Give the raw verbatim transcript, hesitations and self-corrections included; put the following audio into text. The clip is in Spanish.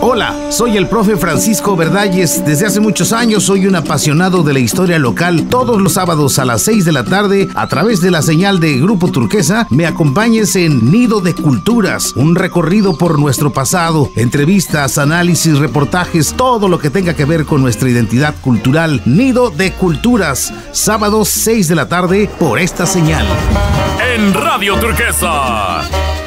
Hola, soy el profe Francisco Verdalles. Desde hace muchos años soy un apasionado de la historia local. Todos los sábados a las seis de la tarde, a través de la señal de Grupo Turquesa, me acompañes en Nido de Culturas, un recorrido por nuestro pasado, entrevistas, análisis, reportajes, todo lo que tenga que ver con nuestra identidad cultural. Nido de Culturas, sábados seis de la tarde por esta señal. En Radio Turquesa.